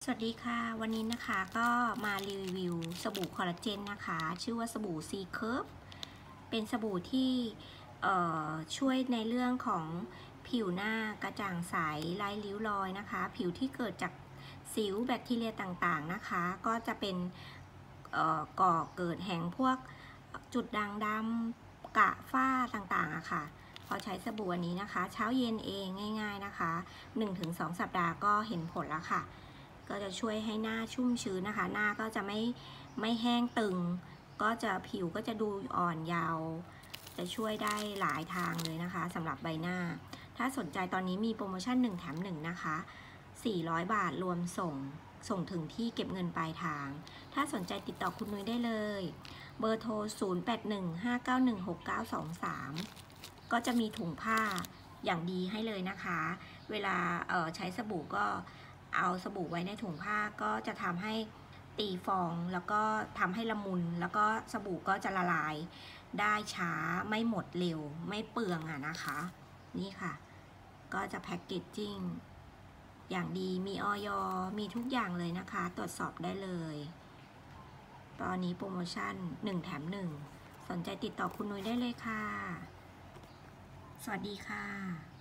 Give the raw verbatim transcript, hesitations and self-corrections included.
สวัสดีค่ะวันนี้นะคะก็มารีวิวสบู่คอลลาเจนนะคะชื่อว่าสบู่ ซี เคิร์ฟ เป็นสบู่ที่ช่วยในเรื่องของผิวหน้ากระจ่างใสไร้ริ้วรอยนะคะผิวที่เกิดจากสิวแบคทีเรียต่างๆนะคะก็จะเป็นก่อเกิดแห่งพวกจุดด่างดำกระฝ้าต่างๆอะค่ะพอใช้สบู่อันนี้นะคะเช้าเย็นเองง่ายๆนะคะ หนึ่งถึงสอง สัปดาห์ก็เห็นผลแล้วค่ะก็จะช่วยให้หน้าชุ่มชื้นนะคะหน้าก็จะไม่ไม่แห้งตึงก็จะผิวก็จะดูอ่อนเยาว์จะช่วยได้หลายทางเลยนะคะสำหรับใบหน้าถ้าสนใจตอนนี้มีโปรโมชั่นหนึ่งแถมหนึ่งนะคะสี่ร้อยบาทรวมส่งส่งถึงที่เก็บเงินปลายทางถ้าสนใจติดต่อคุณนุ้ยได้เลยเบอร์โทรศูนย์ แปด หนึ่ง ห้า เก้า หนึ่ง หก เก้า สอง สามก็จะมีถุงผ้าอย่างดีให้เลยนะคะเวลาเอ่อใช้สบู่ก็เอาสบู่ไว้ในถุงผ้าก็จะทำให้ตีฟองแล้วก็ทำให้ละมุนแล้วก็สบู่ก็จะละลายได้ช้าไม่หมดเร็วไม่เปลืองอะนะคะนี่ค่ะก็จะแพ็กเกจจิ้งอย่างดีมีออย มีทุกอย่างเลยนะคะตรวจสอบได้เลยตอนนี้โปรโมชั่นหนึ่งแถมหนึ่งสนใจติดต่อคุณนุ้ยได้เลยค่ะสวัสดีค่ะ